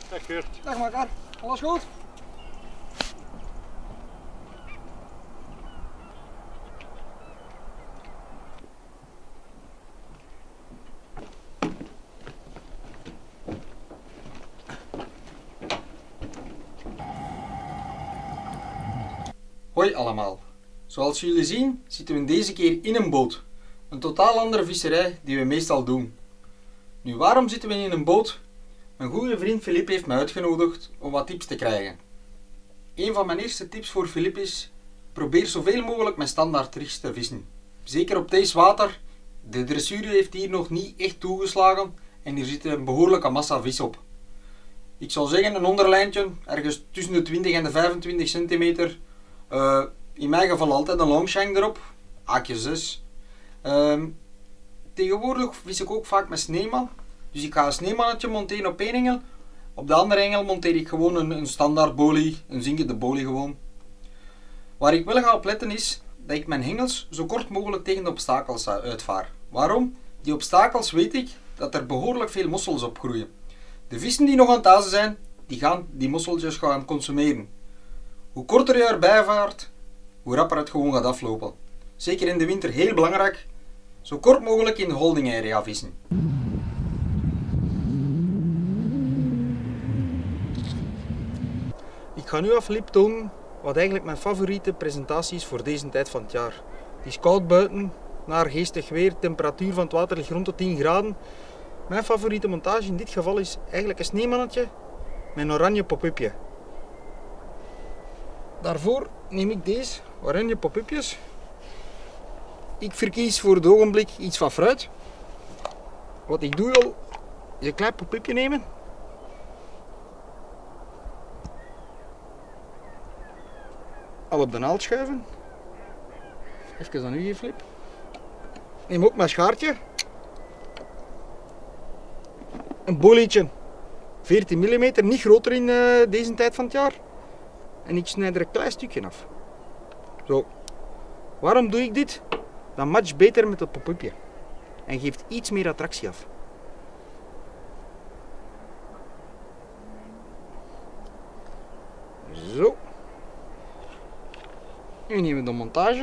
Dag Geurt. Dag Makar, alles goed? Hoi allemaal. Zoals jullie zien zitten we deze keer in een boot. Een totaal andere visserij die we meestal doen. Nu, waarom zitten we in een boot? Mijn goede vriend Philippe heeft me uitgenodigd om wat tips te krijgen. Een van mijn eerste tips voor Philippe is: probeer zoveel mogelijk met standaard rigs te vissen. Zeker op deze water. De dressuur heeft hier nog niet echt toegeslagen en hier zit een behoorlijke massa vis op. Ik zou zeggen een onderlijntje, ergens tussen de 20 en de 25 centimeter. In mijn geval altijd een longshank erop, haakje 6. Tegenwoordig vis ik ook vaak met sneeman. Dus ik ga een sneemannetje monteren op één engel. Op de andere engel monteer ik gewoon een standaard bolie, een zinkende bolie gewoon. Waar ik wel ga op letten is dat ik mijn hengels zo kort mogelijk tegen de obstakels uitvaar. Waarom? Die obstakels weet ik dat er behoorlijk veel mossels op groeien. De vissen die nog aan het azen zijn, die gaan die mosseltjes gaan consumeren. Hoe korter je erbij vaart, hoe rapper het gewoon gaat aflopen. Zeker in de winter heel belangrijk, zo kort mogelijk in de holding area vissen. Ik ga nu aan Philippe tonen wat eigenlijk mijn favoriete presentatie is voor deze tijd van het jaar. Het is koud buiten, naar geestig weer, temperatuur van het water ligt rond de 10 graden. Mijn favoriete montage in dit geval is eigenlijk een sneemannetje met een oranje pop-upje. Daarvoor neem ik deze oranje pop-upjes. Ik verkies voor het ogenblik iets van fruit. Wat ik doe al, is een klein pop-upje nemen. Al op de naald schuiven. Even aan u geven, Flip. Neem ook mijn schaartje. Een bolietje. 14 mm, niet groter in deze tijd van het jaar. En ik snijd er een klein stukje af. Zo. Waarom doe ik dit? Dat matcht beter met het pop-upje. En geeft iets meer attractie af. Zo. Nu nemen we de montage.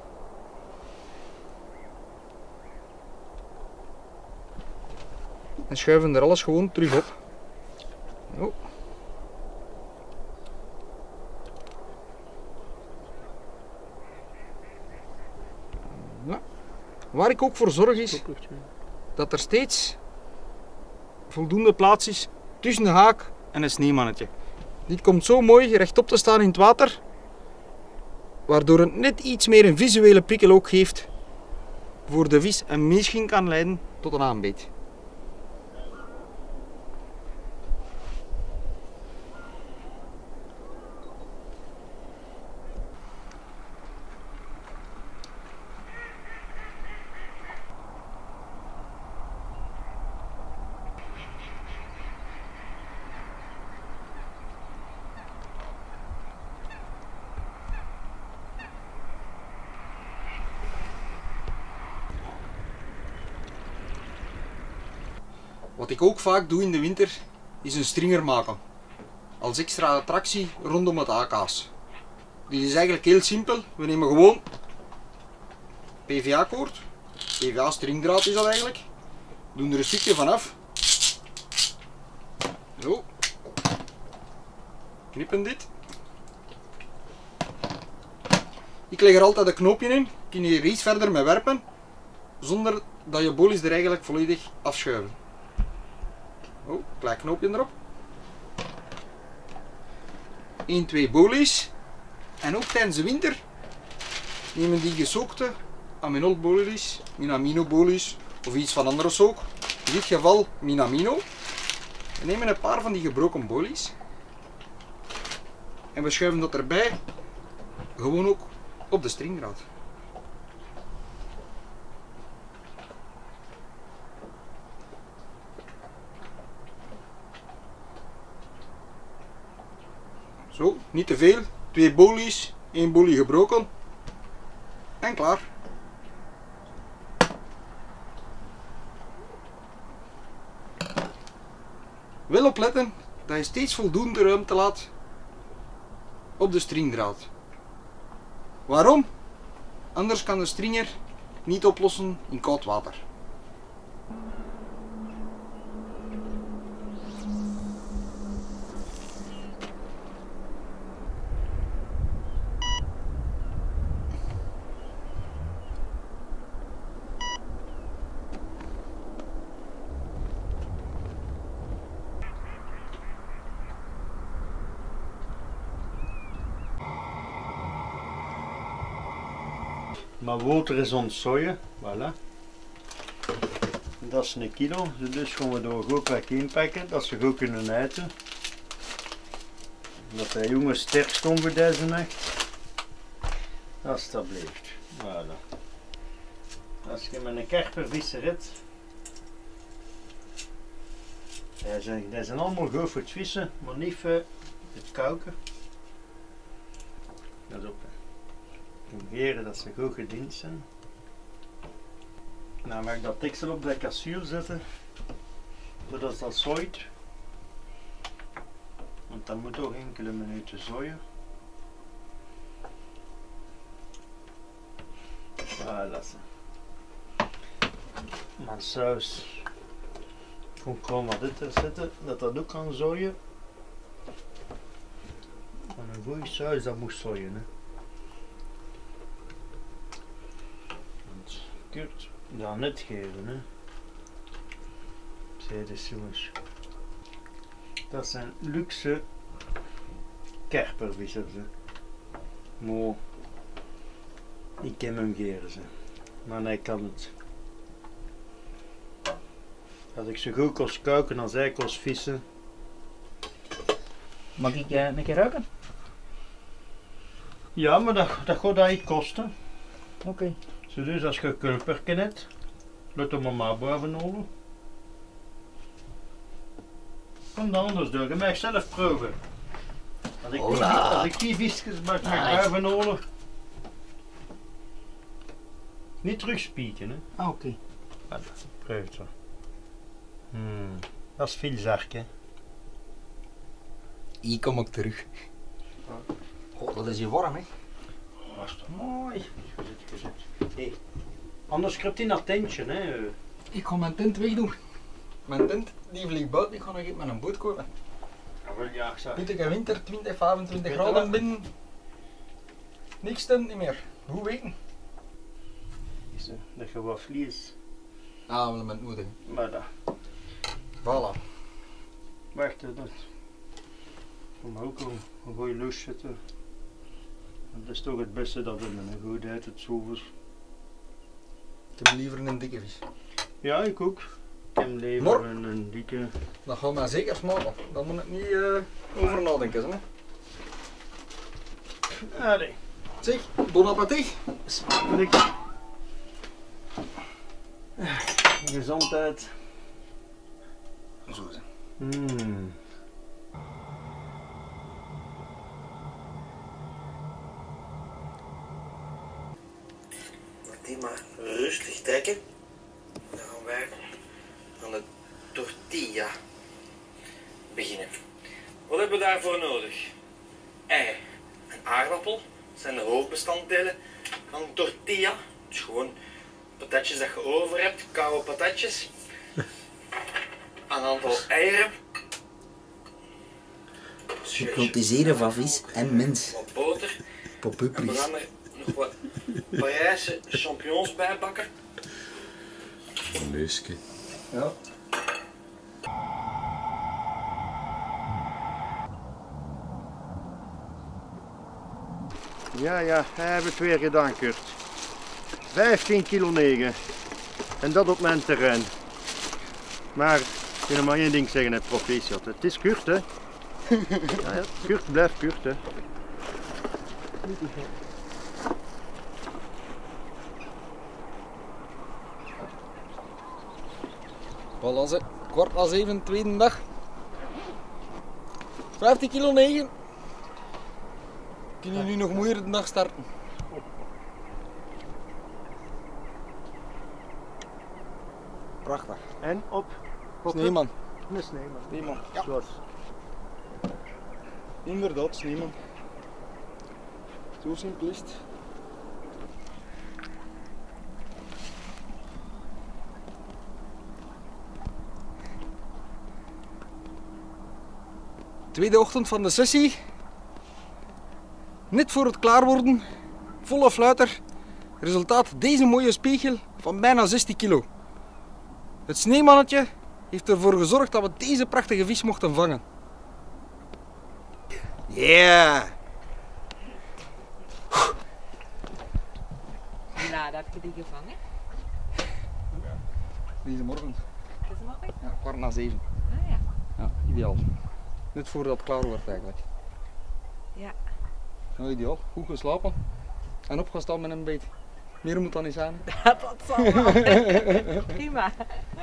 En schuiven er alles gewoon terug op. Zo. Ja. Waar ik ook voor zorg is dat er steeds voldoende plaats is tussen de haak en het sneemannetje. Dit komt zo mooi rechtop te staan in het water, waardoor het net iets meer een visuele prikkel ook geeft voor de vis en misschien kan leiden tot een aanbeet. Wat ik ook vaak doe in de winter is een stringer maken. Als extra attractie rondom het haakhaas. Dit is eigenlijk heel simpel. We nemen gewoon PVA koord. PVA stringdraad is dat eigenlijk. Doen er een stukje van af. Zo. Knippen dit. Ik leg er altijd een knoopje in. Kun je er iets verder mee werpen. Zonder dat je bolies er eigenlijk volledig afschuiven. Oh, klein knoopje erop. 1, 2 bolies. En ook tijdens de winter nemen die gesookte aminolbolies, minamino-bolies of iets van andere sook. In dit geval minamino. We nemen een paar van die gebroken bolies. En we schuiven dat erbij. Gewoon ook op de stringdraad. Zo, niet te veel. 2 bolies, 1 bolie gebroken. En klaar. Wel opletten dat je steeds voldoende ruimte laat op de stringdraad. Waarom? Anders kan de stringer niet oplossen in koud water. Maar water is ontzooien, voilà. Dat is een kilo, dus gaan we er goed weg inpakken, dat ze goed kunnen eten. Dat de jongen sterk stond voor deze nacht. Alsjeblieft, voilà. Als je met een karpervisser hebt, die zijn allemaal goed voor het vissen, maar niet voor het koken. Dat op. Proberen dat ze goed gediend zijn. Nou mag ik dat deksel op de cassuur zetten, zodat dat zooit. Want dat moet ook enkele minuten zooien. Voilà. Mijn saus. Ik ga gewoon wat dit er zetten, dat dat ook kan zooien. En een goede saus dat moet zooien. Hè. Kurt, dat net geven, hè. Zei de jongens. Dat zijn luxe karpervissers, hè. Maar ik ken hem geren, ze. Maar hij kan het. Als ik zo goed kost koken als hij kost vissen. Mag ik een keer ruiken? Ja, maar dat gaat dat iets kosten. Oké. Zo dus als je kulperken hebt, laat hem maar boven halen. Kom dan anders door, je mag zelf proeven. Als ik die visjes mag boven halen. Niet terugspieken, hè. Ah, oké. Proef het zo. Dat is veel zacht, hè. Hier kom ik terug. Oh, dat is hier warm, hè? Was toch mooi. Gezet. Hey. Anders kruipt hij naar het tentje, hè. Ik ga mijn tent wegdoen. Mijn tent die vliegt buiten, ik ga nog even met een boot kopen. Ja, wel, ja, ik zag. Weet ik, in winter 20, 25 graden binnen. Niks tent niet meer. Hoe weten? Dat je wat vlies. Ah, wel met nodig. Maar dat. Voilà. Wacht, dat. Kom ook een goede lus zetten. Dat is toch het beste dat we met een goed uit het zoveel. Ik heb liever een dikke vis. Ja, ik ook. Ik heb liever een dikke. Dat gaat mij zeker smaken. Daar moet ik niet over nadenken. Hè? Allee. Zeg, bon appétit. Smakelijk. Gezondheid. Zo is het. Die maar rustig trekken. Dan gaan wij aan de tortilla beginnen. Wat hebben we daarvoor nodig? Ei en aardappel. Dat zijn de hoofdbestanddelen van een tortilla. Dus gewoon patatjes dat je over hebt, koude patatjes. Een aantal eieren. Hypnotiseren van vis en mens. Wat boter. En we Popupries. gaan er nog wat Parijse champignons bij bakken. Een neusje. Ja. Ja, hij heeft het weer gedaan, Kurt. 15 kilo 9. En dat op mijn terrein. Maar ik wil maar één ding zeggen, het proficiat. Het is Kurt, hè. Ja, Kurt blijft Kurt, hè. Voilà, ze. Kwart na 7, tweede dag. 15 kilo 9. Kun je nu nog moeier de dag starten? Prachtig. En op Sneeman. een sneeuwman. Sneeman. Ja. Zoals Inderdaad, Sneeman. Zo simpel is het. Tweede ochtend van de sessie. Net voor het klaar worden. Volle fluiter. Resultaat deze mooie spiegel van bijna 16 kilo. Het sneemannetje heeft ervoor gezorgd dat we deze prachtige vis mochten vangen. Yeah! Hoe laat heb je die gevangen? Deze morgen. Deze morgen? Ja, 7:15. Ah ja. Ja, ideaal. Net voordat het klaar wordt eigenlijk. Ja. Nou, ideaal. Goed geslapen. En opgestaan met een beet. Meer moet dan niet zijn. Dat zal wel. Prima.